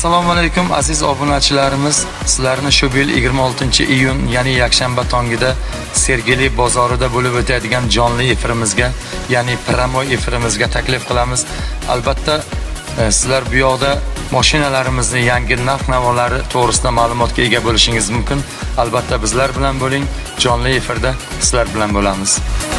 Assalomu alaykum aziz obunachilarimiz. Sizlarni shu yil 26-iyun, ya'ni yakshanba tongida Sergeli bozorida bo'lib o'tadigan jonli efirimizga, ya'ni promo efirimizga taklif qilamiz. Albatta, sizlar bu yoqda mashinalarimizni yangi narx-navolari to'g'risida ma'lumotga ega bo'lishingiz mumkin. Albatta bizlar bilan bo'ling, jonli efirda sizlar bilan bo'lamiz.